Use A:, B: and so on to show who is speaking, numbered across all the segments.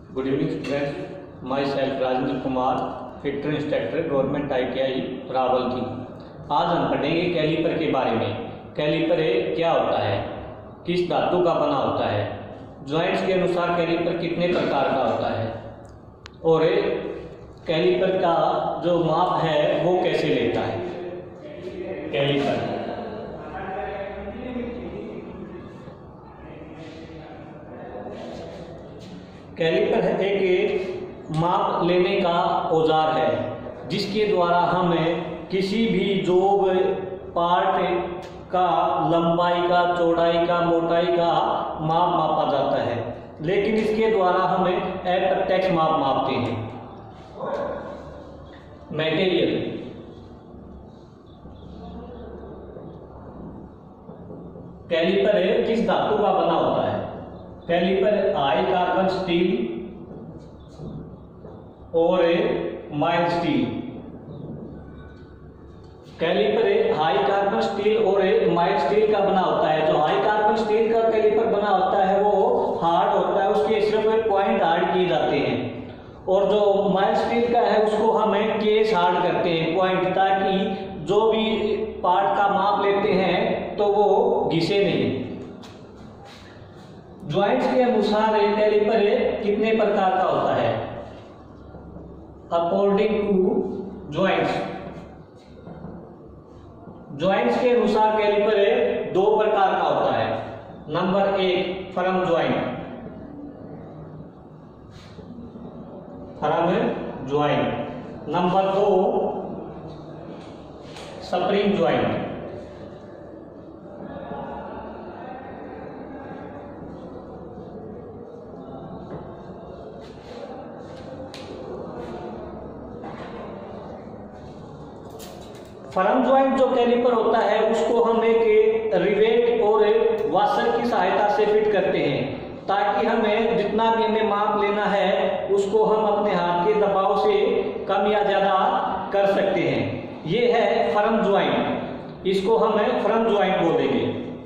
A: Good evening students, myself Rajendra Kumar, fitter instructor, government ITI Rawalpindi. आज हम पढ़ेंगे कैलीपर के बारे में। कैलीपर क्या होता है, किस धातु का बना होता है, ज्वाइंट्स के अनुसार कैलीपर कितने प्रकार का होता है और कैलीपर का जो माप है वो कैसे लेता है। कैलीपर एक माप लेने का औजार है जिसके द्वारा हमें किसी भी जॉब पार्ट का लंबाई का, चौड़ाई का, मोटाई का माप मापा जाता है, लेकिन इसके द्वारा हमें अप्रत्यक्ष माप मापते हैं। मटेरियल कैलीपर किस धातु का बना होता है। कैलीपर हाई कार्बन स्टील और mild steel. Caliper high carbon steel और माइल्ड स्टील का बना होता है। जो हाई कार्बन स्टील का कैलीपर बना होता है वो हार्ड होता है, उसके सिर्फ पॉइंट हार्ड किए जाते हैं, और जो माइल्ड स्टील का है उसको हमें केस हार्ड करते हैं पॉइंट, ताकि जो भी पार्ट का माप लेते हैं तो वो घिसे नहीं। ज्वाइंट्स के अनुसार कैलीपर कितने प्रकार का होता है। अकॉर्डिंग टू ज्वाइंट्स के अनुसार कैलीपर दो प्रकार का होता है। Number 1 firm joint. Number 2 spring joint. Firm joint जो कैलीपर होता है उसको हम एक रिवेट और वाशर की सहायता से फिट करते हैं, ताकि हमें जितना भी हमें माप लेना है उसको हम अपने हाथ के दबाव से कम या ज्यादा कर सकते हैं। ये है फर्म ज्वाइंट, इसको हम फर्म ज्वाइंट बोलेंगे।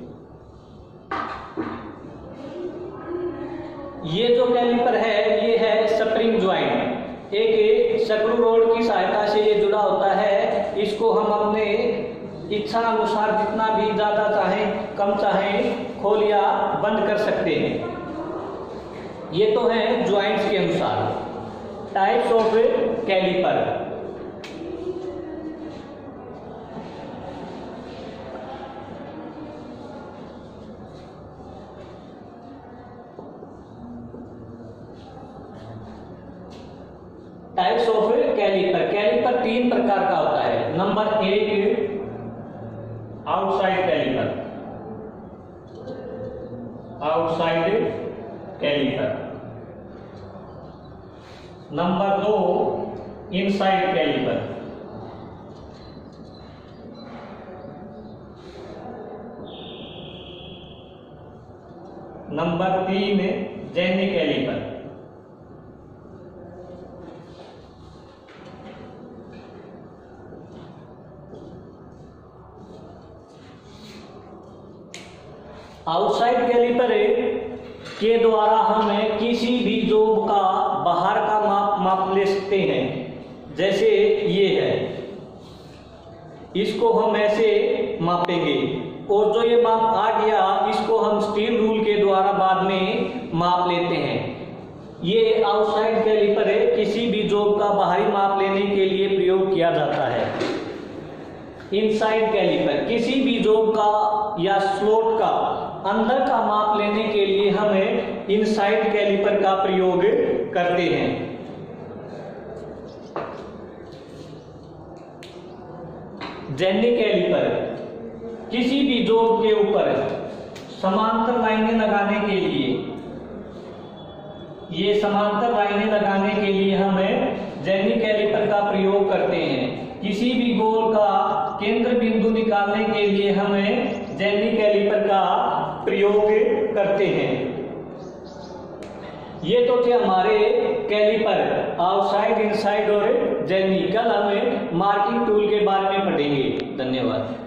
A: ये जो कैलीपर है ये है स्प्रिंग ज्वाइंट। एक स्क्रू रोड की सहायता से ये जुड़ा होता है। इसको हम अपने इच्छा अनुसार जितना भी ज्यादा चाहें, कम चाहें, खोल या बंद कर सकते हैं। ये तो है ज्वाइंट्स के अनुसार। Types of caliper. Types of caliper. Caliper 3 प्रकार का होता है। Number 1 outside caliper. Number 2 inside caliper. Number 3 jenny caliper. Outside caliper के द्वारा हमें किसी भी जॉब का बाहर का माप ले सकते हैं। जैसे ये है, इसको हम ऐसे मापेंगे, और जो ये माप आ गया इसको हम स्टील रूल के द्वारा बाद में माप लेते हैं। ये आउटसाइड कैलीपर किसी भी जॉब का बाहरी माप लेने के लिए प्रयोग किया जाता है। इनसाइड कैलीपर किसी भी जॉब का या स्लॉट का अंदर का माप लेने के लिए हमें इनसाइड कैलीपर का प्रयोग करते हैं। जेनी कैलीपर किसी भी जॉब के ऊपर समांतर लाइनें लगाने के लिए, ये समांतर लाइनें लगाने के लिए हमें जेनी कैलीपर का प्रयोग करते हैं। किसी भी गोल का केंद्र बिंदु निकालने के लिए हमें जेनी कैलीपर का प्रयोग करते हैं। ये तो थे हमारे कैलीपर आउटसाइड, इनसाइड और जेनी। कल हमें मार्किंग टूल के बारे में पढ़ेंगे। धन्यवाद।